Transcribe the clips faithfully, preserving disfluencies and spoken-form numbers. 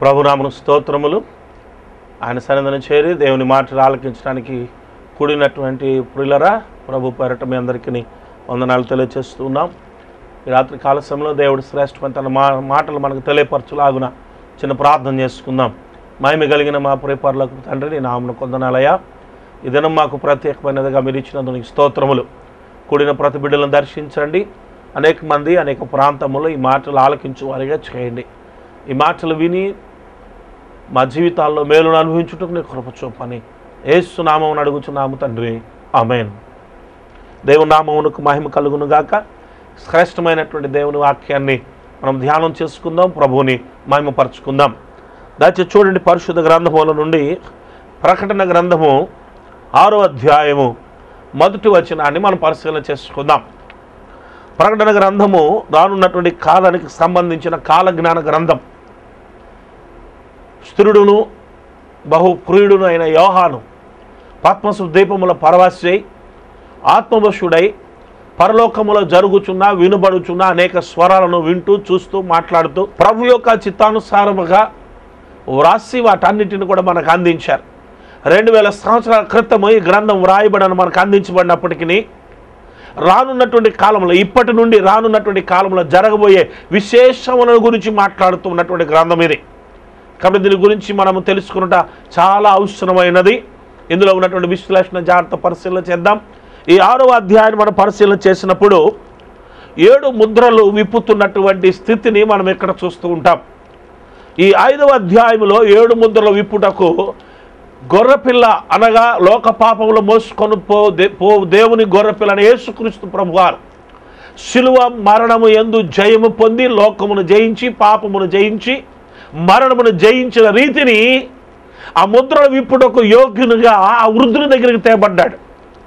ప్రభునామను స్తోత్రములు. ఆయన సన్నిధిని చేరి దేవుని మాటలు ఆలకించడానికి కూడినటువంటి ప్రియులరా, ప్రభు పేరట మీ అందరికీ వందనాలు తెలియజేస్తున్నాం. ఈ రాత్రి కాల సమయంలో దేవుడు శ్రేష్టమైన తన మా మాటలు మనకు తెలియపరచులాగున చిన్న ప్రార్థన చేసుకుందాం. మహిమ కలిగిన మా ప్రియపరులకు తండ్రి, నీ నామమున వందనాలయ్యా. ఈ దినం మాకు ప్రత్యేకమైనదిగా మీరు ఇచ్చినందుకు స్తోత్రములు. కూడిన ప్రతి బిడ్డలను దర్శించండి. అనేక మంది అనేక ప్రాంతములో ఈ మాటలు ఆలకించు వారిగా చేయండి. ఈ మాటలు విని మా జీవితాల్లో మేలును అనుభవించుటకు నీ కృప చూపని యేసు నామమున అడుగుచున్నాము తండ్రి, ఆమేన్. దేవుని నామమునకు మహిమ కలుగును గాక. శ్రేష్టమైనటువంటి దేవుని వాక్యాన్ని మనం ధ్యానం చేసుకుందాం, ప్రభువుని మహిమపరచుకుందాం. దయచేసి చూడండి, పరిశుద్ధ గ్రంథముల నుండి ప్రకటన గ్రంథము ఆరో అధ్యాయము మొదటి వచనాన్ని మనం పరిశీలన చేసుకుందాం. ప్రకటన గ్రంథము రానున్నటువంటి కాలానికి సంబంధించిన కాలజ్ఞాన గ్రంథం. స్థిరుడును బహు ప్రియుడును అయిన యోహాను పద్మసు దీపముల పరవాసి ఆత్మవశుడై పరలోకములో జరుగుచున్న వినుబడుచున్న అనేక స్వరాలను వింటూ చూస్తూ మాట్లాడుతూ ప్రభు యొక్క చిత్తానుసారముగా వ్రాసి వాటన్నిటిని కూడా మనకు అందించారు. రెండు వేల సంవత్సరాల క్రితము ఈ గ్రంథం వ్రాయబడని మనకు అందించబడినప్పటికీ రానున్నటువంటి కాలంలో, ఇప్పటి నుండి రానున్నటువంటి కాలంలో జరగబోయే విశేషముల గురించి మాట్లాడుతూ ఉన్నటువంటి గ్రంథం ఇది. కాబట్టి దీని గురించి మనము తెలుసుకున్నట చాలా అవసరమైనది. ఇందులో ఉన్నటువంటి విశ్లేషణ జాగ్రత్త పరిశీలన చేద్దాం. ఈ ఆరవ అధ్యాయాన్ని మనం పరిశీలన చేసినప్పుడు ఏడు ముద్రలు విప్పుతున్నటువంటి స్థితిని మనం ఇక్కడ చూస్తూ ఉంటాం. ఈ ఐదవ అధ్యాయంలో ఏడు ముద్రలు విప్పుటకు గొర్రెపిల్ల అనగా లోక పాపములు మోసుకొని పో పో దేవుని గొర్రెపిల్లని యేసుక్రీస్తు ప్రభువారు శిలువ మరణము యందు జయము పొంది లోకమును జయించి పాపమును జయించి మరణమును జయించిన రీతిని ఆ ముద్రలు విప్పుటకు యోగ్యునిగా ఆ వృద్ధుని దగ్గరికి తేబడ్డాడు.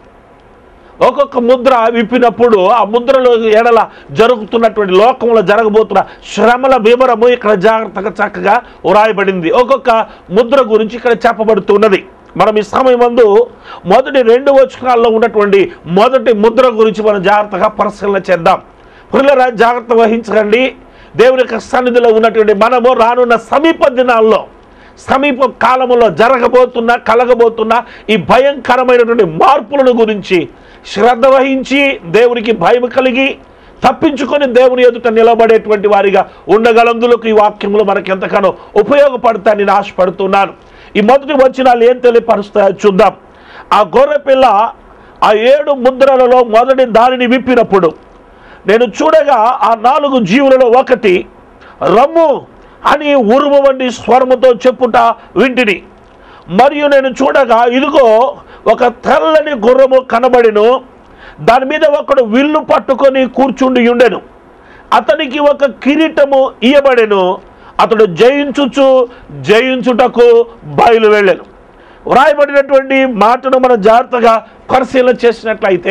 ఒక్కొక్క ముద్ర విప్పినప్పుడు ఆ ముద్రలో ఎడల జరుగుతున్నటువంటి లోకంలో జరగబోతున్న శ్రమల వివరము ఇక్కడ జాగ్రత్తగా చక్కగా వ్రాయబడింది. ఒక్కొక్క ముద్ర గురించి ఇక్కడ చెప్పబడుతున్నది. మనం ఈ సమయం ముందు మొదటి రెండు వచనాల్లో ఉన్నటువంటి మొదటి ముద్ర గురించి మనం జాగ్రత్తగా పరిశీలన చేద్దాం. ప్రియులారా, జాగ్రత్త వహించకండి. దేవుని యొక్క సన్నిధిలో ఉన్నటువంటి మనము రానున్న సమీప దినాల్లో, సమీప కాలంలో జరగబోతున్న కలగబోతున్న ఈ భయంకరమైనటువంటి మార్పులను గురించి శ్రద్ధ వహించి దేవునికి భయం కలిగి తప్పించుకొని దేవుని ఎదుట నిలబడేటువంటి వారిగా ఉండగలందులకు ఈ వాక్యములు మనకు ఎంతగానో ఉపయోగపడతాయని నేను ఆశపడుతున్నాను. ఈ మొదటి వచనాలు ఏం తెలియపరుస్తాయో చూద్దాం. ఆ గొర్రెపిల్ల ఆ ఏడు ముద్రలలో మొదటి దానిని విప్పినప్పుడు నేను చూడగా ఆ నాలుగు జీవులలో ఒకటి రమ్ము అని ఉరుము వంటి స్వరముతో చెప్పుట వింటిని. మరియు నేను చూడగా ఇదిగో ఒక తెల్లని గుర్రము కనబడిను. దాని మీద ఒకడు విల్లు పట్టుకొని కూర్చుండి ఉండెను. అతనికి ఒక కిరీటము ఇయ్యబడెను. అతడు జయించుచు జయించుటకు బయలు వెళ్ళెను. వ్రాయబడినటువంటి మాటను మనం జాగ్రత్తగా పరిశీలన చేసినట్లయితే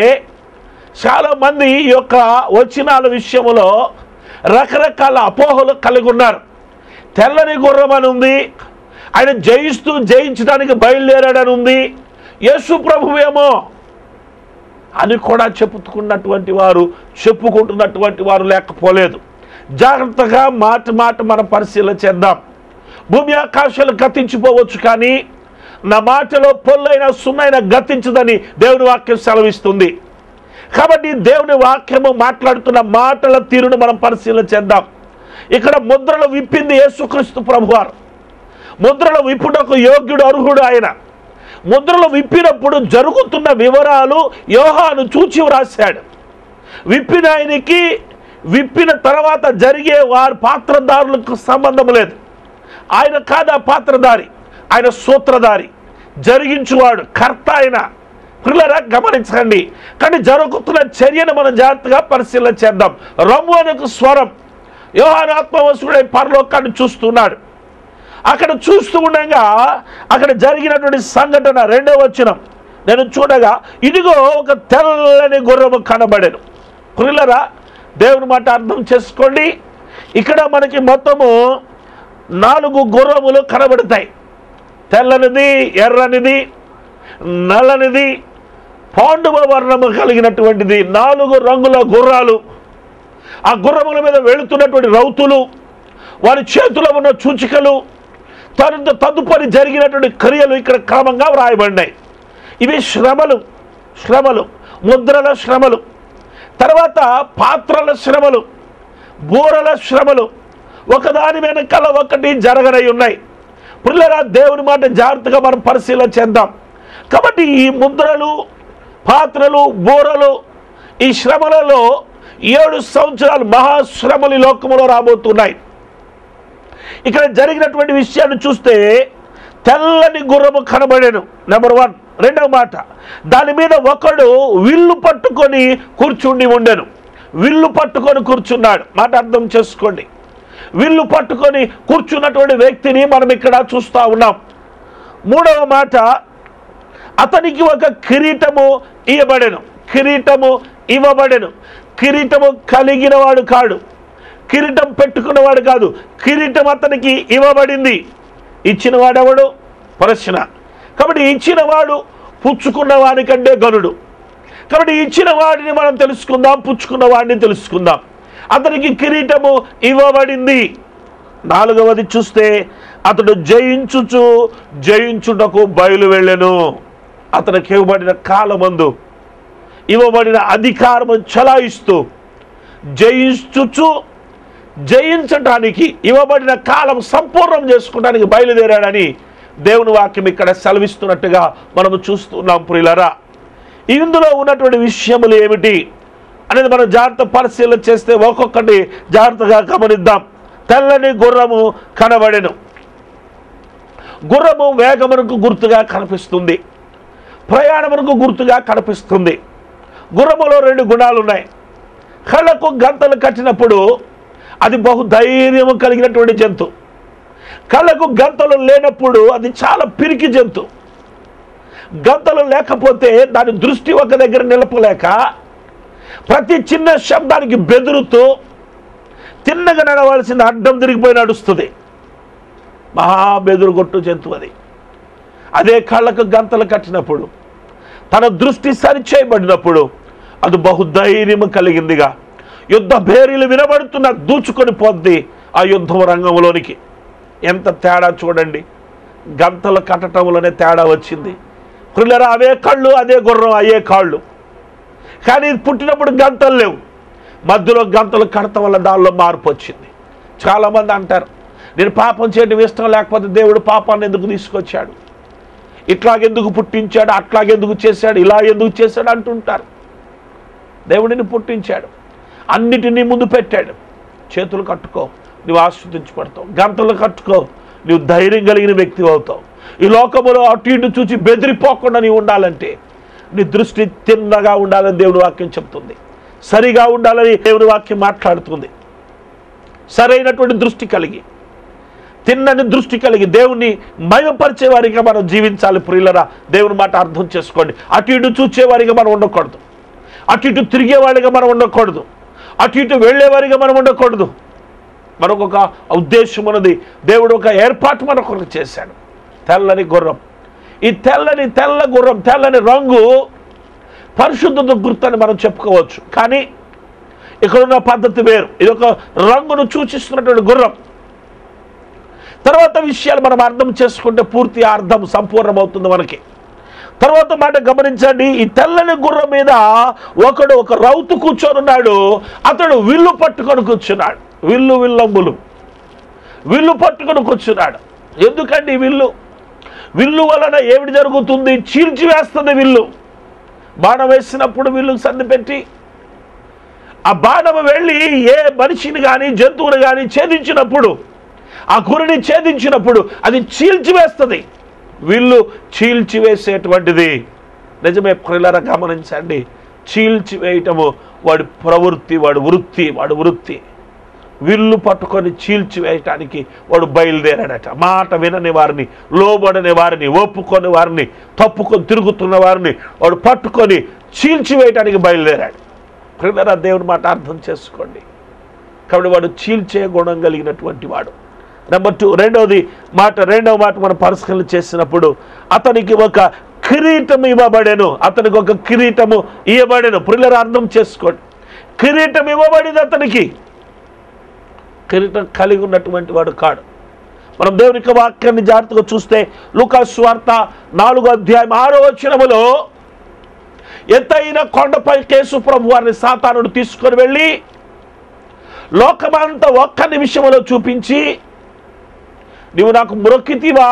చాలామంది ఈ యొక్క వచనాల విషయంలో రకరకాల అపోహలు కలిగి ఉన్నారు. తెల్లని గుర్రం అని ఉంది, ఆయన జయిస్తూ జయించడానికి బయలుదేరాడని ఉంది, యేసు ప్రభువేమో అని కూడా చెప్పుకున్నటువంటి వారు చెప్పుకుంటున్నటువంటి వారు లేకపోలేదు. జాగ్రత్తగా మాట మాట మనం పరిశీలన చేద్దాం. భూమి ఆకాశాలు గతించిపోవచ్చు, కానీ నా మాటలో పొల్లైన సున్నైన గతించదని దేవుని వాక్యం సెలవిస్తుంది. కాబట్టి దేవుని వాక్యము మాట్లాడుతున్న మాటల తీరును మనం పరిశీలన చేద్దాం. ఇక్కడ ముద్రలు విప్పింది యేసుక్రీస్తు ప్రభువారు. ముద్రలు విప్పుటకు యోగ్యుడు, అర్హుడు ఆయన. ముద్రలు విప్పినప్పుడు జరుగుతున్న వివరాలు యోహాను చూచి వ్రాశాడు. విప్పిన ఆయనకి విప్పిన తర్వాత జరిగే వారి పాత్రదారులకు సంబంధం లేదు. ఆయన కాదు ఆ పాత్రధారి, ఆయన సూత్రధారి, జరిగించువాడు, కర్త ఆయన. పిల్లరా, గమనించండి. కానీ జరుగుతున్న చర్యను మనం జాగ్రత్తగా పరిశీలన చేద్దాం. రమ్ము అనే స్వరం, యోహాను ఆత్మవశుడై పరలోకాన్ని చూస్తున్నాడు. అక్కడ చూస్తూ ఉండగా అక్కడ జరిగినటువంటి సంఘటన రెండవ వచనం, నేను చూడగా ఇదిగో ఒక తెల్లని గుర్రము కనబడెను. పిల్లరా, దేవుని మాట అర్థం చేసుకోండి. ఇక్కడ మనకి మొత్తము నాలుగు గుర్రములు కనబడతాయి. తెల్లనిది, ఎర్రనిది, నల్లనిది, పాండువ వర్ణము కలిగినటువంటిది. నాలుగు రంగుల గుర్రాలు. ఆ గుర్రముల మీద వెళుతున్నటువంటి రౌతులు, వారి చేతిలో ఉన్న సూచికలు, తను తదుపరి జరిగినటువంటి క్రియలు ఇక్కడ క్రమంగా వ్రాయబడినాయి. ఇవి శ్రమలు శ్రమలు ముద్రల శ్రమలు, తర్వాత పాత్రల శ్రమలు, బూరల శ్రమలు, ఒకదాని వెనకాల ఒకటి జరగనై ఉన్నాయి. పిల్లరా, దేవుని మాట జాగ్రత్తగా మనం పరిశీలన చేద్దాం. కాబట్టి ఈ ముద్రలు, పాత్రలు, బూరలు, ఈ శ్రమలలో ఏడు సంవత్సరాలు మహాశ్రమలు ఈ లోకములో రాబోతున్నాయి. ఇక్కడ జరిగినటువంటి విషయాన్ని చూస్తే తెల్లని గుర్రము కనబడేను, నెంబర్ వన్. రెండవ మాట, దాని మీద ఒకడు విల్లు పట్టుకొని కూర్చుండి ఉండెను. విల్లు పట్టుకొని కూర్చున్నాడు. మాట అర్థం చేసుకోండి. విల్లు పట్టుకొని కూర్చున్నటువంటి వ్యక్తిని మనం ఇక్కడ చూస్తూ ఉన్నాం. మూడవ మాట, అతనికి ఒక కిరీటము ఇవ్వబడెను. కిరీటము ఇవ్వబడెను. కిరీటము కలిగిన వాడు కాడు, కిరీటం పెట్టుకున్నవాడు కాదు, కిరీటం అతనికి ఇవ్వబడింది. ఇచ్చిన వాడెవడు? ప్రశ్న. కాబట్టి ఇచ్చిన వాడు పుచ్చుకున్న వాడి కంటే గనుడు. కాబట్టి ఇచ్చిన వాడిని మనం తెలుసుకుందాం, పుచ్చుకున్న వాడిని తెలుసుకుందాం. అతనికి కిరీటము ఇవ్వబడింది. నాలుగవది చూస్తే, అతడు జయించుచు జయించుటకు బయలు వెళ్ళెను. అతనికి ఇవ్వబడిన కాలమందు ఇవ్వబడిన అధికారము చలాయిస్తూ జయించుచు జయించటానికి ఇవ్వబడిన కాలం సంపూర్ణం చేసుకోవడానికి బయలుదేరాడని దేవుని వాక్యం ఇక్కడ సెలవిస్తున్నట్టుగా మనము చూస్తున్నాం. ప్రియులారా, ఇందులో ఉన్నటువంటి విషయములు ఏమిటి అనేది మనం జాగ్రత్త పరిశీలన చేస్తే ఒక్కొక్కటి జాగ్రత్తగా గమనిద్దాం. తెల్లని గుర్రము కనబడెను. గుర్రము వేగమునకు గుర్తుగా కనిపిస్తుంది, ప్రయాణమునకు గుర్తుగా కనిపిస్తుంది. గుర్రములో రెండు గుణాలు ఉన్నాయి. కళ్ళకు గంతలు కట్టినప్పుడు అది బహు ధైర్యము కలిగినటువంటి జంతువు. కళ్ళకు గంతలు లేనప్పుడు అది చాలా పిరికి జంతువు. గంతలు లేకపోతే దాని దృష్టి ఒక దగ్గర నిలపలేక ప్రతి చిన్న శబ్దానికి బెదురుతూ తిన్నగా నడవలసిన అడ్డం తిరిగిపోయి నడుస్తుంది. మహాబెదురుగొట్టు జంతువు అది. అదే కళ్ళకు గంతలు కట్టినప్పుడు తన దృష్టి సరిచేయబడినప్పుడు అది బహుధైర్యము కలిగిందిగా యుద్ధ భేరీలు వినబడుతున్న దూచుకొని పోద్ది ఆ యుద్ధం రంగంలోనికి. ఎంత తేడా చూడండి. గంతలు కట్టడంలోనే తేడా వచ్చింది. పిల్లరా, అవే కళ్ళు, అదే గుర్రం, అయ్యే కాళ్ళు. కానీ పుట్టినప్పుడు గంతలు లేవు. మధ్యలో గంతలు కడటం వల్ల దానిలో మార్పు వచ్చింది. చాలామంది అంటారు, నేను పాపం చేయడం ఇష్టం లేకపోతే దేవుడు పాపాన్ని ఎందుకు తీసుకొచ్చాడు, ఇట్లాగెందుకు పుట్టించాడు, అట్లాగెందుకు చేశాడు, ఇలా ఎందుకు చేశాడు అంటుంటారు. దేవుడిని పుట్టించాడు, అన్నిటినీ ముందు పెట్టాడు. చేతులు కట్టుకో, నువ్వు ఆస్వాదించబడతావు. గంటలు కట్టుకో, నువ్వు ధైర్యం కలిగిన వ్యక్తి అవుతావు. ఈ లోకములో అటు ఇటు చూసి బెదిరిపోకుండా నీవు ఉండాలంటే నీ దృష్టి తిన్నగా ఉండాలని దేవుని వాక్యం చెప్తుంది. సరిగా ఉండాలని దేవుని వాక్యం మాట్లాడుతుంది. సరైనటువంటి దృష్టి కలిగి, తిన్నని దృష్టి కలిగి దేవుణ్ణి మహిమపరిచే వారిగా మనం జీవించాలి. ప్రియులరా, దేవుని మాట అర్థం చేసుకోండి. అటు ఇటు చూచేవారిగా మనం ఉండకూడదు, అటు ఇటు తిరిగేవాడిగా మనం ఉండకూడదు, అటు ఇటు వెళ్ళేవారిగా మనం ఉండకూడదు. మనకు ఒక ఉద్దేశం ఉన్నది. దేవుడు ఒక ఏర్పాటు మనకు చేశాడు. తెల్లని గుర్రం. ఈ తెల్లని తెల్ల గుర్రం, తెల్లని రంగు పరిశుద్ధత గుర్తని మనం చెప్పుకోవచ్చు. కానీ ఇక్కడున్న పద్ధతి వేరు. ఇది ఒక రంగును సూచిస్తున్నటువంటి గుర్రం. తర్వాత విషయాలు మనం అర్థం చేసుకుంటే పూర్తి అర్థం సంపూర్ణమవుతుంది మనకి. తర్వాత మాట గమనించండి. ఈ తెల్లని గుర్రం మీద ఒకడు ఒక రౌతు కూర్చొని ఉన్నాడు. అతడు విల్లు పట్టుకొని కూర్చున్నాడు. విల్లు విల్లంబులు విల్లు పట్టుకొని కూర్చున్నాడు. ఎందుకండి విల్లు? విల్లు వలన ఏమిటి జరుగుతుంది? చీల్చివేస్తుంది విల్లు. బాణం వేసినప్పుడు విల్లు సంది పెట్టి ఆ బాణం వెళ్ళి ఏ మనిషిని కానీ జంతువుని కానీ ఛేదించినప్పుడు, ఆ గురిని ఛేదించినప్పుడు అది చీల్చివేస్తుంది. విల్లు చీల్చివేసేటువంటిది. నిజమే ప్రియులారా, గమనించండి. చీల్చివేయటము వాడి ప్రవృత్తి, వాడి వృత్తి, వాడి వృత్తి. విల్లు పట్టుకొని చీల్చివేయటానికి వాడు బయలుదేరాడట. మాట వినని వారిని, లోబడని వారిని, ఒప్పుకొని వారిని, తప్పుకొని తిరుగుతున్న వారిని వాడు పట్టుకొని చీల్చివేయటానికి బయలుదేరాడు. ప్రియులారా, దేవుని మాట అర్థం చేసుకోండి. కాబట్టి వాడు చీల్చే గుణం కలిగినటువంటి వాడు. నెంబర్ టూ, రెండవది మాట రెండవ మాట మనం పరిశీలన చేసినప్పుడు అతనికి ఒక కిరీటం ఇవ్వబడెను. అతనికి ఒక కిరీటము ఇవ్వబడెను. ప్రియులారా, అర్థం చేసుకోండి. కిరీటం ఇవ్వబడింది అతనికి. కిరీటం కలిగి ఉన్నటువంటి వాడు కాడు. మనం దేవుని యొక్క వాక్యాన్ని జాగ్రత్తగా చూస్తే లూకా సువార్త నాలుగో అధ్యాయం ఆరో వచనములో ఎత్తైన కొండపై యేసు ప్రభు వారిని సాతానుడు తీసుకొని వెళ్ళి లోకమంతా ఒక్క నిమిషంలో చూపించి, నీవు నాకు మొక్కితివా,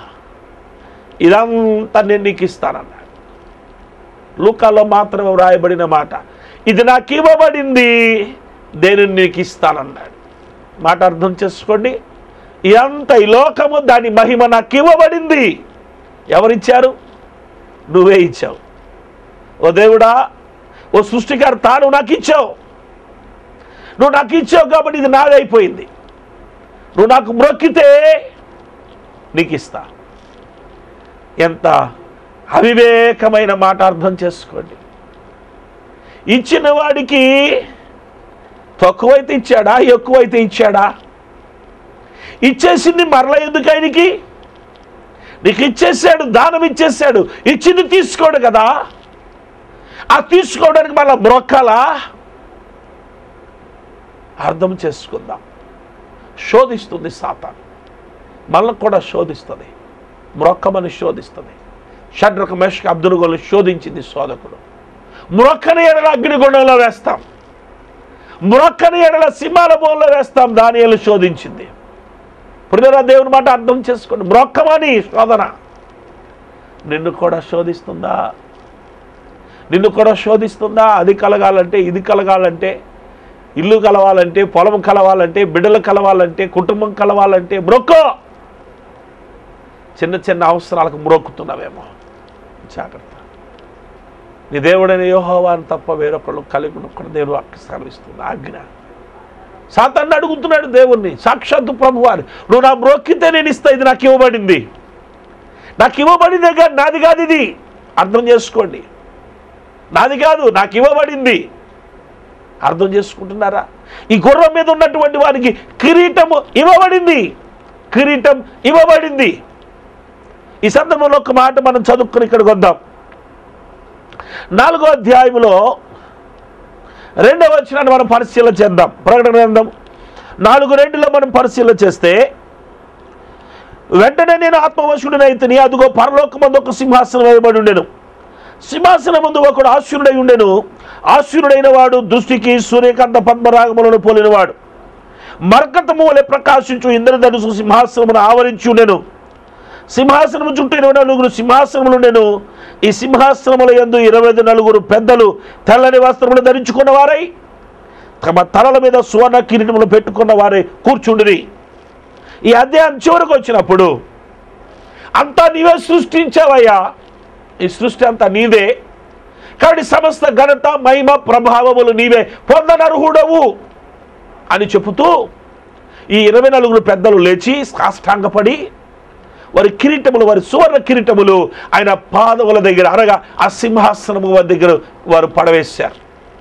ఇదంతా నేను నీకు ఇస్తానన్నాడు. లూకాలో మాత్రమే వ్రాయబడిన మాట, ఇది నాకు ఇవ్వబడింది, దేనిని నీకు ఇస్తానన్నాడు. మాట అర్థం చేసుకోండి. ఇదంతా ఈ లోకము దాని మహిమ నాకు ఇవ్వబడింది. ఎవరిచ్చారు? నువ్వే ఇచ్చావు. ఓ దేవుడా, ఓ సృష్టికర్త, నువ్వు నాకు ఇచ్చావు. నువ్వు నాకు ఇచ్చావు కాబట్టి ఇది నాదైపోయింది. నువ్వు నాకు మొక్కితే నీకు ఇస్తా. ఎంత అవివేకమైన మాట అర్థం చేసుకోండి. ఇచ్చిన వాడికి తక్కువైతే ఇచ్చాడా, ఎక్కువైతే ఇచ్చాడా? ఇచ్చేసింది మరలా ఎందుకు ఆయనకి? నీకు ఇచ్చేసాడు, దానం ఇచ్చేసాడు, ఇచ్చింది తీసుకోడు కదా. ఆ తీసుకోవడానికి మళ్ళీ బ్రొక్కలా? అర్థం చేసుకుందాం. శోధిస్తుంది సాతాను, మళ్ళీ కూడా శోధిస్తుంది, మ్రొక్కమని శోధిస్తుంది. షడ్రక మేషక అబ్దునుగోలు శోధించింది శోధకుడు. మ్రొక్కని ఎడల అగ్నిగుండంలో వేస్తాం, మ్రొక్కని ఎడల సింహాల బోన్లో వేస్తాం. దానియేలు శోధించింది. పునరా దేవుని మాట అర్థం చేసుకోండి. మ్రొక్కమని శోధన నిన్ను కూడా శోధిస్తుందా? నిన్ను కూడా శోధిస్తుందా? అది కలగాలంటే, ఇది కలగాలంటే, ఇల్లు కలవాలంటే, పొలం కలవాలంటే, బిడ్డలు కలవాలంటే, కుటుంబం కలవాలంటే మ్రొక్కో. చిన్న చిన్న అవసరాలకు మ్రొక్కుతున్నావేమో, జాగ్రత్త. నీ దేవుడైన యెహోవాను తప్ప వేరొకళ్ళు కలిగి ఉన్నప్పుడు దేవుడు అక్కడ సెలవిస్తుంది ఆజ్ఞ. సాతాను అడుగుతున్నాడు దేవుణ్ణి, సాక్షాత్తు ప్రభువారు, నువ్వు నా మ్రొక్కితే నేను ఇస్తా, ఇది నాకు ఇవ్వబడింది. నాకు ఇవ్వబడిందే కానీ నాది కాదు ఇది. అర్థం చేసుకోండి. నాది కాదు, నాకు ఇవ్వబడింది. అర్థం చేసుకుంటున్నారా? ఈ గుర్రం మీద ఉన్నటువంటి వారికి కిరీటము ఇవ్వబడింది, కిరీటం ఇవ్వబడింది. ఈ సందర్భంలో ఒక మాట మనం చదువుకుని ఇక్కడికి వద్దాం. నాలుగో అధ్యాయంలో రెండవ వచనాన్ని మనం పరిశీలన చేద్దాం. ప్రకటన గ్రంథం నాలుగు రెండులో మనం పరిశీలన చేస్తే, వెంటనే నేను ఆత్మవశుడినైతిని, అదుగో పరలోకమందు ఒక సింహాసనం వేయబడి ఉండెను. సింహాసనం ముందు ఒకడు ఆశ్చర్యుడై ఉండెను. ఆశ్చర్యుడైన వాడు దృష్టికి సూర్యకాంత పద్మరాగములను పోలినవాడు. మరకతము వలె ప్రకాశించు ఇంద్రధనుసు సింహాసనమును ఆవరించి ఉండెను. సింహాసనము చుట్టూ ఇరవై నలుగురు సింహాసనములు ఉండెను. ఈ సింహాసనముల యందు ఇరవై నలుగురు పెద్దలు తెల్లని వస్త్రములు ధరించుకున్న వారై తమ తలల మీద సువర్ణ కిరీటములు పెట్టుకున్న వారై కూర్చుండిరి. ఈ అధ్యాయం చివరికి వచ్చినప్పుడు, అంతా నీవే సృష్టించావయ్యా, ఈ సృష్టి అంతా నీదే, కాబట్టి సమస్త ఘనత మహిమ ప్రభావములు నీవే, పొందనర్హుడవు అని చెబుతూ ఈ ఇరవై నలుగురు పెద్దలు లేచి సాష్టాంగపడి వారి కిరీటములు, వారి సువర్ణ కిరీటములు ఆయన పాదముల దగ్గర, అనగా ఆ సింహాసనము వారి దగ్గర వారు పడవేశారు.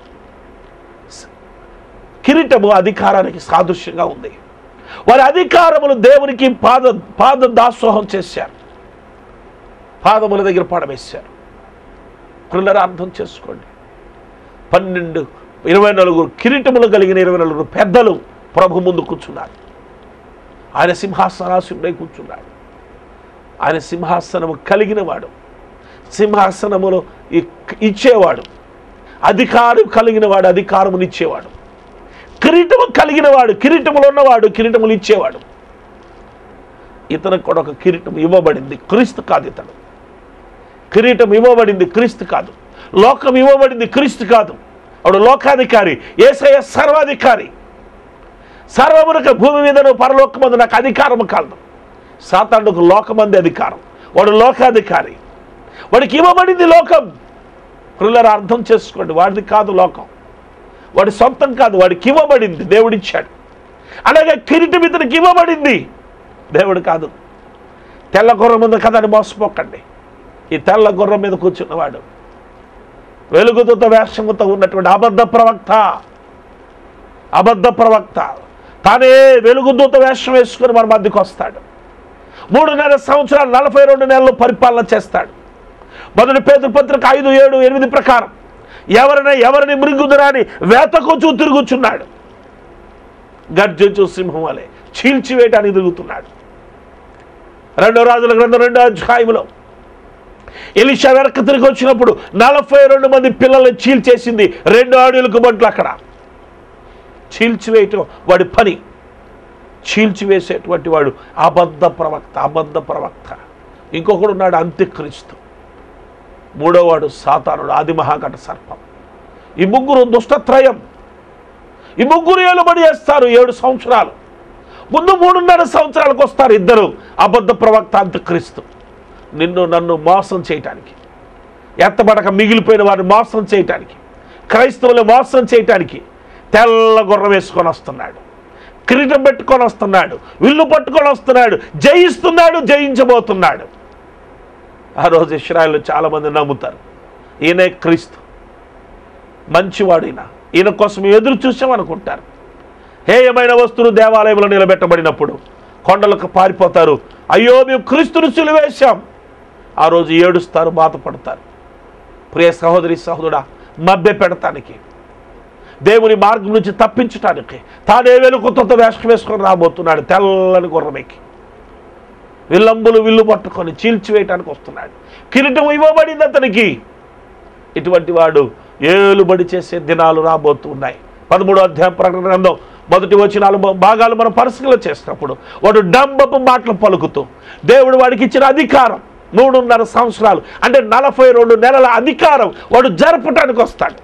కిరీటము అధికారానికి సాదృశ్యంగా ఉంది. వారి అధికారములు దేవునికి పాద పాద దాసోహం చేశారు, పాదముల దగ్గర పడవేశారు. పిల్లలు అర్థం చేసుకోండి. పన్నెండు ఇరవై నలుగురు కిరీటములు కలిగిన ఇరవై నలుగురు పెద్దలు ప్రభు ముందు కూర్చున్నారు. ఆయన సింహాసనాసుడై కూర్చున్నాడు. ఆయన సింహాసనము కలిగిన వాడు, సింహాసనములో ఇచ్చేవాడు, అధికారం కలిగిన వాడు, అధికారములు ఇచ్చేవాడు, కిరీటము కలిగిన వాడు, కిరీటములు ఉన్నవాడు, కిరీటములు ఇచ్చేవాడు. ఇతనికి కూడా ఒక కిరీటం ఇవ్వబడింది, క్రీస్తు కాదు. ఇతడు కిరీటం ఇవ్వబడింది, క్రీస్తు కాదు. లోకం ఇవ్వబడింది, క్రీస్తు కాదు. వాడు లోకాధికారి, యేసయ్య సర్వాధికారి. సర్వమునకు భూమి మీదను పరలోకమందు నాకు అధికారము కాదు. సాతానుకు లోకమంది అధికారం, వాడు లోకాధికారి. వాడికి ఇవ్వబడింది లోకం. పిల్లలు అర్థం చేసుకోండి. వాడిది కాదు లోకం, వాడి సొంతం కాదు, వాడికి ఇవ్వబడింది, దేవుడిచ్చాడు. అలాగే కిరీటం ఇతనికి ఇవ్వబడింది, దేవుడు కాదు. తెల్ల గుర్రం మీద కదా అని మోసపోకండి. ఈ తెల్ల గుర్రం మీద కూర్చున్నవాడు వెలుగుతో వేషముతో ఉన్నటువంటి అబద్ధ ప్రవక్త, అబద్ధ ప్రవక్త తానే వెలుగుదూత వేషం వేసుకుని మన మధ్యకు వస్తాడు. మూడున్నర సంవత్సరాలు నలభై రెండు నెలలు పరిపాలన చేస్తాడు. మొదటి పేతురు పత్రిక ఐదు ఏడు ఎనిమిది ప్రకారం ఎవరిని ఎవరిని మృంగుదురా అని వేతకొచ్చు తిరుగుచున్నాడు. గర్జించు సింహం వలె చీల్చివేయటానికి తిరుగుతున్నాడు. రెండో రాజుల గ్రంథం రెండో అధ్యాయంలో ఎలీషా వెనక్కి తిరిగి వచ్చినప్పుడు నలభై రెండు మంది పిల్లల్ని చీల్చేసింది రెండు అడుగులకు బంట్లు. అక్కడ చీల్చివేయటం వాడి పని. చీల్చివేసేటువంటి వాడు అబద్ధ ప్రవక్త, అబద్ధ ప్రవక్త. ఇంకొకడు ఉన్నాడు అంత్యక్రీస్తు. మూడోవాడు సాతానుడు, ఆది మహాఘట సర్పం. ఈ ముగ్గురు దుష్టత్రయం. ఈ ముగ్గురు ఏలుబడి చేస్తారు ఏడు సంవత్సరాలు. ముందు మూడున్నర సంవత్సరాలకు వస్తారు ఇద్దరు, అబద్ధ ప్రవక్త, అంత్యక్రీస్తు. నిన్ను నన్ను మోసం చేయటానికి, ఎత్తబడక మిగిలిపోయిన వారిని మోసం చేయటానికి, క్రైస్తవులు మోసం చేయటానికి తెల్ల గుర్రం వేసుకొని వస్తున్నాడు, కిరీటం పెట్టుకొని వస్తున్నాడు, విల్లు పట్టుకొని వస్తున్నాడు, జయిస్తున్నాడు, జయించబోతున్నాడు. ఆ రోజు ఇశ్రాయేలు చాలామంది నమ్ముతారు ఈయనే క్రీస్తు, మంచివాడు, ఈయన ఈయన కోసం ఎదురు చూసామనుకుంటారు. హేయమైన వస్తువులు దేవాలయంలో నిలబెట్టబడినప్పుడు కొండలకు పారిపోతారు. అయ్యో మేము క్రీస్తును సిలువేశాం. ఆ రోజు ఏడుస్తారు, బాధపడతారు. ప్రియ సహోదరి సహోదరుడా, మభ్య పెడతానికి, దేవుని మార్గం నుంచి తప్పించటానికి తానే వెలుగుతో వేషం వేసుకొని రాబోతున్నాడు. తెల్లని గుర్రమెక్కి విల్లంబులు విల్లు పట్టుకొని చీల్చివేయటానికి వస్తున్నాడు. కిరీటం ఇవ్వబడింది అతనికి. ఇటువంటి వాడు ఏలుబడి చేసే దినాలు రాబోతున్నాయి. పదమూడో అధ్యాయం ప్రకటన గ్రంథం మొదటి వచ్చి నాలుగు భాగాలు మనం పరిశీలన చేసినప్పుడు వాడు డంబపు మాటలు పలుకుతూ, దేవుడు వాడికి ఇచ్చిన అధికారం మూడున్నర సంవత్సరాలు అంటే నలభై రెండు నెలల అధికారం వాడు జరపటానికి వస్తాడు.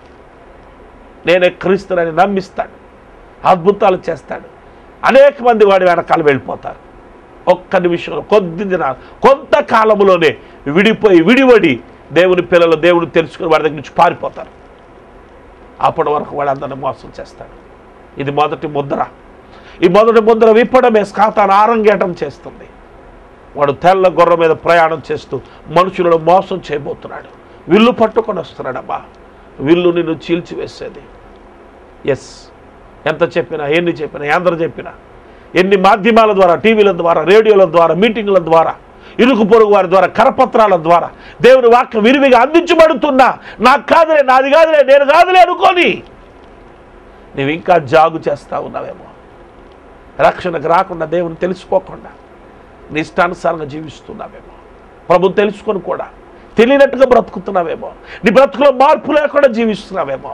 నేనే క్రీస్తునని నమ్మిస్తాడు, అద్భుతాలు చేస్తాడు. అనేక మంది వాడి వెనకాల వెళ్ళిపోతారు. ఒక్క నిమిషంలో, కొద్ది దినాలు, కొంతకాలంలోనే విడిపోయి విడివడి దేవుని పిల్లలు దేవుని తెలుసుకుని వాడి దగ్గర నుంచి పారిపోతారు. అప్పటి వరకు వాడు అందరిని మోసం చేస్తాడు. ఇది మొదటి ముద్ర. ఈ మొదటి ముద్ర విప్పడమే సాతాను ఆరంగేటం చేస్తుంది. వాడు తెల్ల గుర్ర మీద ప్రయాణం చేస్తూ మనుషులను మోసం చేయబోతున్నాడు. విల్లు పట్టుకొని వస్తున్నాడమ్మా, విల్లు నిన్ను చీల్చివేసేది. ఎస్, ఎంత చెప్పినా, ఎన్ని చెప్పినా, ఎందరు చెప్పినా, ఎన్ని మాధ్యమాల ద్వారా, టీవీల ద్వారా, రేడియోల ద్వారా, మీటింగ్ల ద్వారా, ఇరుకు పొరుగు వారి ద్వారా, కరపత్రాల ద్వారా దేవుని వాక్యం విరివిగా అందించబడుతున్నా నాకు కాదులే, నాది కాదులే, నేను కాదులే అనుకొని నువ్వు ఇంకా జాగు చేస్తూ ఉన్నావేమో. రక్షణకు రాకుండా, దేవుని తెలుసుకోకుండా నీ ఇష్టానుసారంగా జీవిస్తున్నావేమో. ప్రభుని తెలుసుకొని కూడా తెలియనట్టుగా బ్రతుకుతున్నావేమో. నీ బ్రతుకులో మార్పు లేకుండా జీవిస్తున్నావేమో.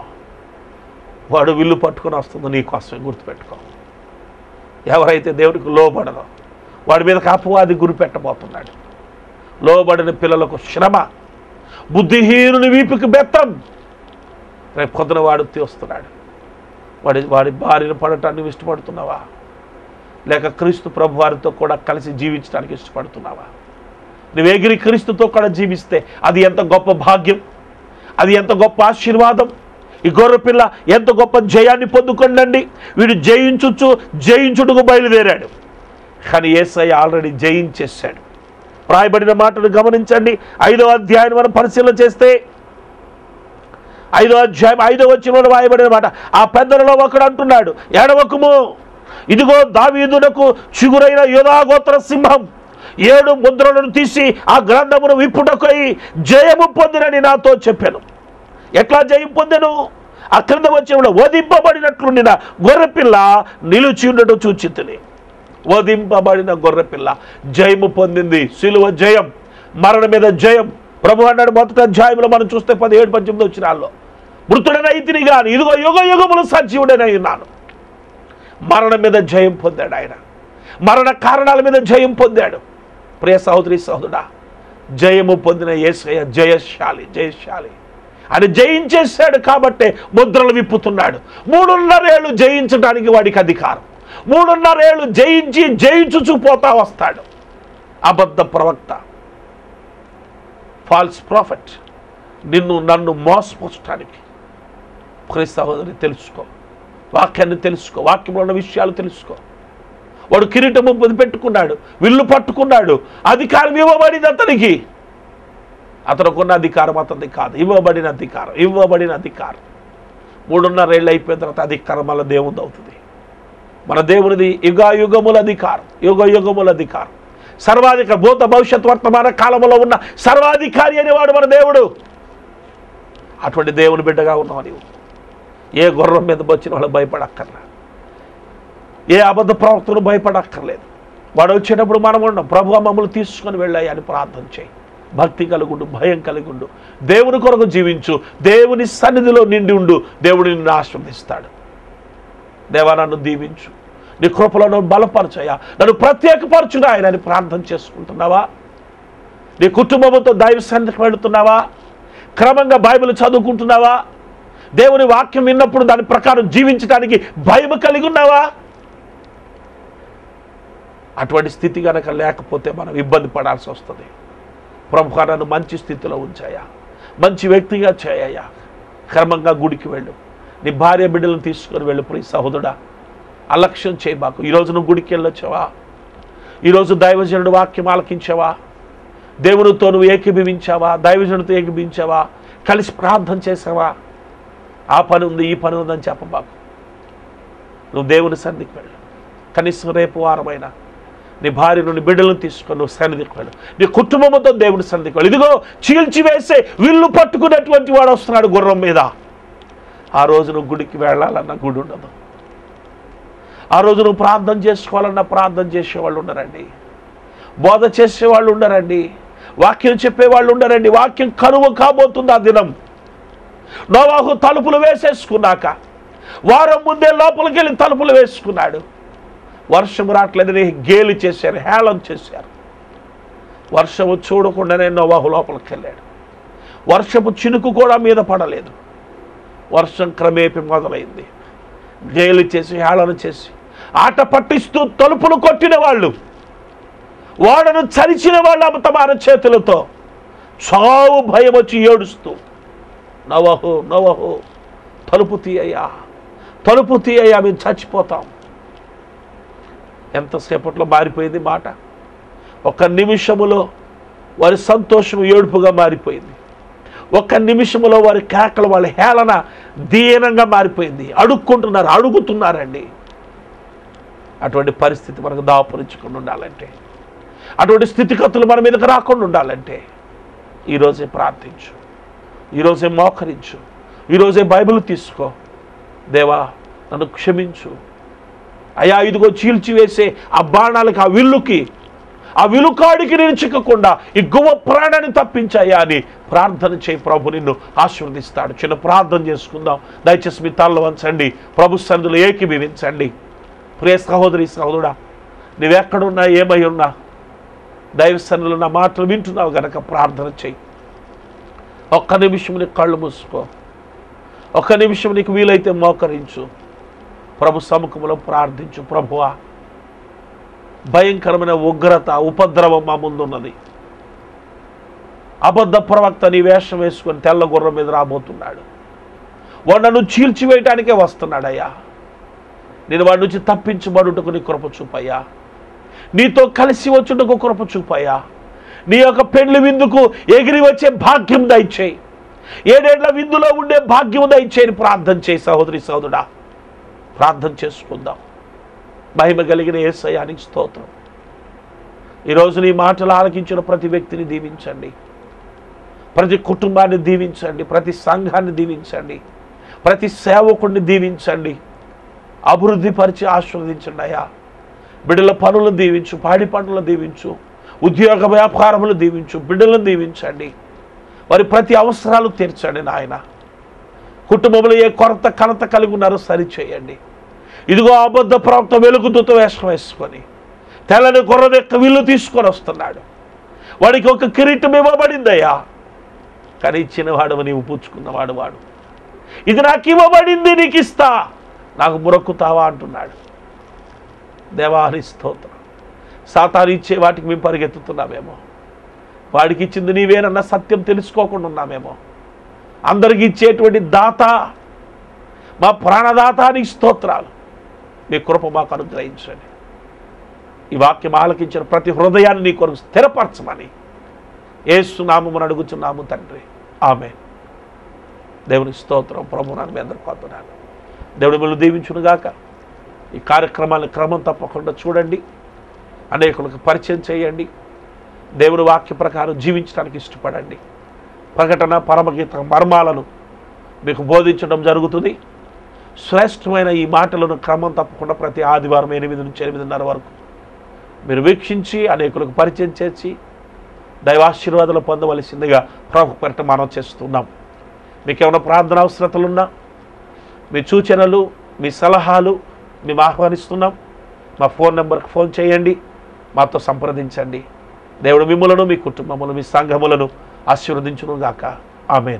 వాడు విల్లు పట్టుకొని వస్తుందో నీకోసమే, గుర్తుపెట్టుకో. ఎవరైతే దేవునికి లోబడరో వాడి మీదకి అపవాది గురి పెట్టబోతున్నాడు. లోబడిన పిల్లలకు శ్రమ, బుద్ధిహీనుని వీపుకి బెత్తం. రేపు పొద్దున వాడు తీస్తున్నాడు. వాడి వాడి భార్యను పడటాన్ని ఇష్టపడుతున్నావా? లేక క్రీస్తు ప్రభు వారితో కూడా కలిసి జీవించడానికి ఇష్టపడుతున్నావా? నువ్వు ఎగిరి క్రీస్తుతో కూడా జీవిస్తే అది ఎంత గొప్ప భాగ్యం, అది ఎంత గొప్ప ఆశీర్వాదం. ఈ గొర్రె పిల్ల ఎంత గొప్ప జయాన్ని పొందుకోండి. వీడు జయించుచు జయించుటకు బయలుదేరాడు. కానీ యేసయ్య ఆల్రెడీ జయించేశాడు. రాయబడిన మాటను గమనించండి. ఐదో అధ్యాయం మనం పరిశీలన చేస్తే, ఐదో అధ్యాయం ఐదో వచనంలో రాయబడిన మాట, ఆ పెద్దలలో ఒకడు అంటున్నాడు, ఏడవకుము, ఇదిగో దావీదునకు చిగురైన యూదాగోత్ర సింహం ఏడు ముద్రలను తీసి ఆ గ్రంథమును విప్పుటకై జయము పొందినని నాతో చెప్పాను. ఎట్లా జయం పొందెను? ఆ క్రింద వచ్చిన వధింపబడినట్లుండిన గొర్రెపిల్ల నిలిచి ఉండటం చూచితిని. వధింపబడిన గొర్రెపిల్ల జయము పొందింది. సిలువ జయం, మరణ మీద జయం. ప్రభు అన్నాడు మొదటి అధ్యాయంలో మనం చూస్తే పదిహేడు పద్దెనిమిది వచ్చినాల్లో, మృతుడనైతిని గాని ఇదిగో యుగ యుగములు సజీవుడనై ఉన్నాను. మరణం మీద జయం పొందాడు ఆయన. మరణ కారణాల మీద జయం పొందాడు. ప్రియ సహోదరి సహోదరుడా, జయము పొందిన యేసయ్య జయశాలి, జయశాలి. అని జయించేశాడు కాబట్టే ముద్రలు విప్పుతున్నాడు. మూడున్నరేళ్ళు జయించడానికి వాడికి అధికారం. మూడున్నరేళ్ళు జయించి జయించుచూ పోతా వస్తాడు. అబద్ధ ప్రవక్త, ఫాల్స్ ప్రాఫెట్, నిన్ను నన్ను మోసపరచడానికి. ప్రియ సహోదరి, తెలుసుకో, వాక్యాన్ని తెలుసుకో, వాక్యంలో ఉన్న విషయాలు తెలుసుకో. వాడు కిరీటము పెట్టుకున్నాడు, విల్లు పట్టుకున్నాడు, అధికారం ఇవ్వబడింది అతనికి. అతనుకున్న అధికారం అతనిది కాదు, ఇవ్వబడిన అధికారం, ఇవ్వబడిన అధికారం. మూడున్నరేళ్ళు అయిపోయిన తర్వాత అధికారం మళ్ళీ దేవునిది అవుతుంది. మన దేవునిది యుగాయుగముల అధికారం, యుగ యుగముల అధికారం. సర్వాధిక భూత భవిష్యత్ వర్తమాన కాలంలో ఉన్న సర్వాధికారి అనేవాడు మన దేవుడు. అటువంటి దేవుని బిడ్డగా ఉన్నావు నీవు. ఏ గుర్రం మీద వచ్చిన వాళ్ళు భయపడక్కర్లా, ఏ అబద్ధ ప్రవక్తను భయపడక్కర్లేదు. వాడు వచ్చేటప్పుడు మనం ఉన్నాం, ప్రభువా మమ్మల్ని తీసుకొని వెళ్ళాయి అని ప్రార్థన చేయి. భక్తి కలిగుండు, భయం కలిగుండు, దేవుని కొరకు జీవించు, దేవుని సన్నిధిలో నిండి ఉండు. దేవుడు నిన్ను ఆశీర్వదిస్తాడు. దేవా నన్ను దీవించు, నీ కృపలో నన్ను బలపరచయ్యా, నన్ను ప్రత్యేకపరచునా ఆయన అని ప్రార్థన చేసుకుంటున్నావా? నీ కుటుంబంతో దైవ సన్నిధికి వెళుతున్నావా? క్రమంగా బైబిల్ చదువుకుంటున్నావా? దేవుని వాక్యం విన్నప్పుడు దాని ప్రకారం జీవించడానికి భయం కలిగి ఉన్నావా? అటువంటి స్థితి కనుక లేకపోతే మనం ఇబ్బంది పడాల్సి వస్తుంది. ప్రభువా నన్ను మంచి స్థితిలో ఉంచాయా, మంచి వ్యక్తిగా చేయయ్యా. క్రమంగా గుడికి వెళ్ళు, నీ భార్య బిడ్డలను తీసుకొని వెళ్ళు. ప్రియ సహోదరుడా, అలక్ష్యం చేయబాకు. ఈరోజు నువ్వు గుడికి వెళ్ళొచ్చావా? ఈరోజు దైవజనుడు వాక్యం ఆలకించావా? దేవునితో నువ్వు ఏకీభవించావా? దైవజనుడితో ఏకీభవించావా? కలిసి ప్రార్థన చేసావా? ఆ పని ఉంది, ఈ పని ఉందని చెప్పబాకు. నువ్వు దేవుని సన్నిధికి వెళ్ళు. కనీసం రేపు వారమైనా నీ భార్య నుండి బిడ్డలను తీసుకొని నువ్వు సన్నిధికి వెళ్ళు. నీ కుటుంబంతో దేవుని సన్నిధికి వెళ్ళు. ఇదిగో చీల్చివేసే విల్లు పట్టుకున్నటువంటి వాడు వస్తున్నాడు గుర్రం మీద. ఆ రోజు నువ్వు గుడికి వెళ్ళాలన్న గుడి ఉండదు. ఆ రోజు నువ్వు ప్రార్థన చేసుకోవాలన్నా ప్రార్థన చేసేవాళ్ళు ఉండరండి, బోధ చేసేవాళ్ళు ఉండరండి, వాక్యం చెప్పేవాళ్ళు ఉండరండి. వాక్యం కరువు కాబోతుంది ఆ దినం. నోవాహు తలుపులు వేసేసుకున్నాక వారం ముందే లోపలికి వెళ్ళి తలుపులు వేసుకున్నాడు. వర్షం రావట్లేదని గేలి చేశారు, హేళన చేశారు. వర్షము చూడకుండానే నోవాహు లోపలికి వెళ్ళాడు. వర్షపు చినుకు కూడా మీద పడలేదు. వర్షం క్రమేపి మొదలైంది. గేలి చేసి హేళన చేసి ఆట పట్టిస్తూ తలుపులు కొట్టిన వాళ్ళు, వాడను చరిచిన వాళ్ళు తమ చేతులతో చావు భయం వచ్చి ఏడుస్తూ, నోవాహు నోవాహు తలుపు తీయ్యా, తలుపు తీయ్యా, మేము చచ్చిపోతాం. ఎంతసేపట్లో మారిపోయింది మాట. ఒక నిమిషములో వారి సంతోషం ఏడుపుగా మారిపోయింది. ఒక్క నిమిషంలో వారి కేకలు, వాళ్ళ హేళన దీనంగా మారిపోయింది. అడుక్కుంటున్నారు, అడుగుతున్నారండి. అటువంటి పరిస్థితి మనకు దాపురించకుండా ఉండాలంటే, అటువంటి స్థితిగతులు మన మీదకి రాకుండా ఉండాలంటే ఈరోజే ప్రార్థించు, ఈరోజే మోకరించు, ఈరోజే బైబిల్ తీసుకో. దేవా నన్ను క్షమించు అయ్యా, ఇదిగో చీల్చివేసే ఆ బాణాలకి, ఆ విల్లుకి, ఆ విలుకాడికి నేను చిక్కకుండా ఈ గువ్వ ప్రాణాన్ని తప్పించాయా అని ప్రార్థన చేయి. ప్రభు నిన్ను ఆశీర్వదిస్తాడు. చిన్న ప్రార్థన చేసుకుందాం. దయచేసి మీ తలలో వంచండి, ప్రభు సన్నిధిలో ఏకీభవించండి. ప్రియ సహోదరి సహోదరుడా, నువ్వెక్కడున్నా ఏమై ఉన్నా దైవ సన్నిధిలో నా మాటలు వింటున్నావు గనక ప్రార్థన చేయి. ఒక్క నిమిషం నీకు కళ్ళు మూసుకో, ఒక్క నిమిషం నీకు వీలైతే మోకరించు, ప్రభు సముఖంలో ప్రార్థించు. ప్రభువా, భయంకరమైన ఉగ్రత, ఉపద్రవం మా ముందున్నది. అబద్ధ ప్రవక్త నీ వేషం వేసుకొని తెల్ల గుర్రం మీద రాబోతున్నాడు. వాడు నన్ను చీల్చివేయటానికే వస్తున్నాడయ్యా. నేను వాడి నుంచి తప్పించబడుటకు నీ కృప చూపయ్యా, నీతో కలిసి వచ్చుటకు కృప చూపయ్యా. నీ యొక్క పెళ్లి విందుకు ఎగిరి వచ్చే భాగ్యం దయచేయి, ఏడేళ్ల విందులో ఉండే భాగ్యం దయచేయని ప్రార్థన చేయి. సహోదరి సహోదరుడా, ప్రార్థన చేసుకుందాం. మహిమ కలిగిన యేసయ్యానికి స్తోత్రం. ఈరోజు నీ మాటలు ఆలకించిన ప్రతి వ్యక్తిని దీవించండి, ప్రతి కుటుంబాన్ని దీవించండి, ప్రతి సంఘాన్ని దీవించండి, ప్రతి సేవకుడిని దీవించండి, అభివృద్ధి పరిచి ఆశీర్వదించండి అయ్యా. బిడ్డల పనులను దీవించు, పాడి పనులను దీవించు, ఉద్యోగ వ్యాపారములు దీవించు, బిడ్డలను దీవించండి, వారి ప్రతి అవసరాలు తీర్చండి నాయన. కుటుంబంలో ఏ కొరత కలత కలిగి ఉన్నారో సరిచేయండి. ఇదిగో అబద్ధ ప్రవక్త వెలుగుతో వేషం వేసుకొని తెల్లని గుర్రం యొక్క విల్లు తీసుకొని వస్తున్నాడు. వాడికి ఒక కిరీటం ఇవ్వబడిందయ్యా, కానీ ఇచ్చినవాడు నీవు పుచ్చుకున్నవాడు వాడు. ఇది నాకు ఇవ్వబడింది, నీకు ఇస్తా, నాకు మొరక్కుతావా అంటున్నాడు. దేవాని స్తోత్రం. సాతాను ఇచ్చే వాటికి మేము పరిగెత్తుతున్నామేమో, వాడికి ఇచ్చింది నీవేనన్న సత్యం తెలుసుకోకుండా ఉన్నామేమో. అందరికి ఇచ్చేటువంటి దాత, మా ప్రాణదాతానికి స్తోత్రాలు. మీ కృప మాకు అనుగ్రహించండి. ఈ వాక్యం ఆలకించిన ప్రతి హృదయాన్ని నీ కొరకు స్థిరపరచమని యేసు నామమున అడుగుచున్నాము తండ్రి, ఆమేన్. దేవుని స్తోత్రం. ప్రభు నాకు మీ అందరూ కోరుతున్నాను. దేవుడు మిమ్మల్ని దీవించునుగాక. ఈ కార్యక్రమాలను క్రమం తప్పకుండా చూడండి, అనేకులకు పరిచయం చేయండి, దేవుని వాక్య ప్రకారం జీవించడానికి ఇష్టపడండి. ప్రకటన, పరమగీత మర్మాలను మీకు బోధించడం జరుగుతుంది. శ్రేష్టమైన ఈ మాటలను క్రమం తప్పకుండా ప్రతి ఆదివారం ఎనిమిది నుంచి ఎనిమిదిన్నర వరకు మీరు వీక్షించి అనేకులకు పరిచయం చేసి దైవాశీర్వాదాలు పొందవలసిందిగా ప్రభు పేరిట మనం చేస్తున్నాం. మీకు ఏమైనా ప్రార్థన అవసరతలున్నా మీ సూచనలు, మీ సలహాలు మేము ఆహ్వానిస్తున్నాం. మా ఫోన్ నెంబర్కి ఫోన్ చేయండి, మాతో సంప్రదించండి. దేవుడు మిమ్మలను, మీ కుటుంబములను, మీ సంఘములను ఆశీర్వదించును గాక. ఆమేన్.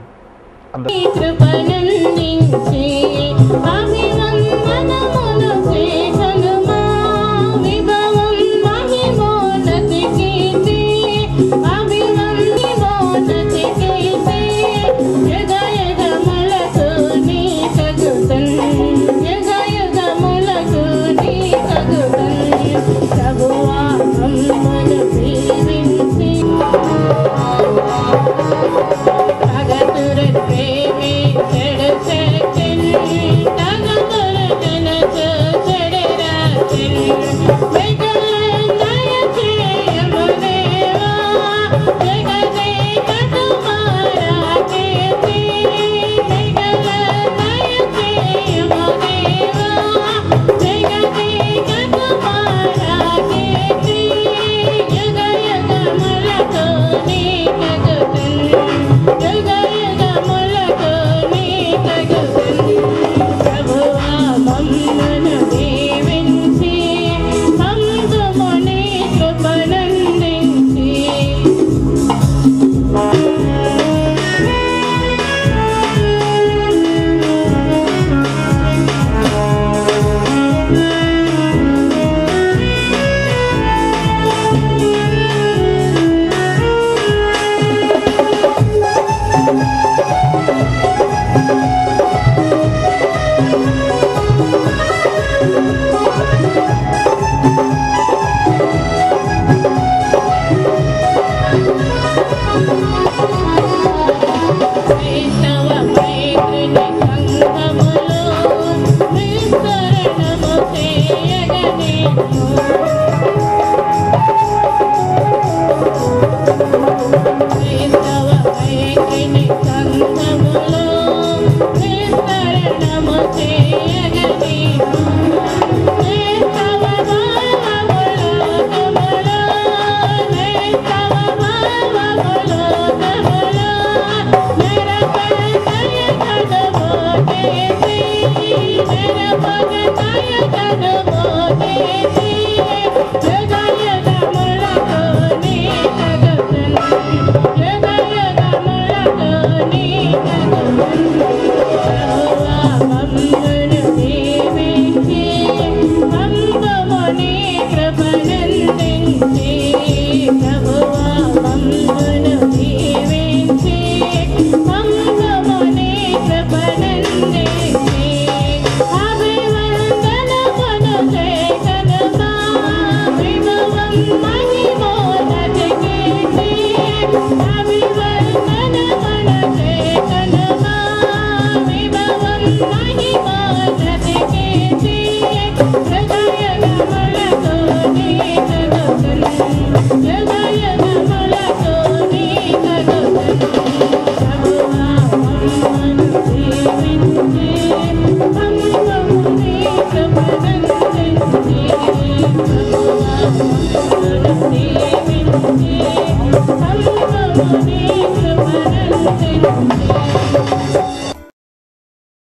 Thank you.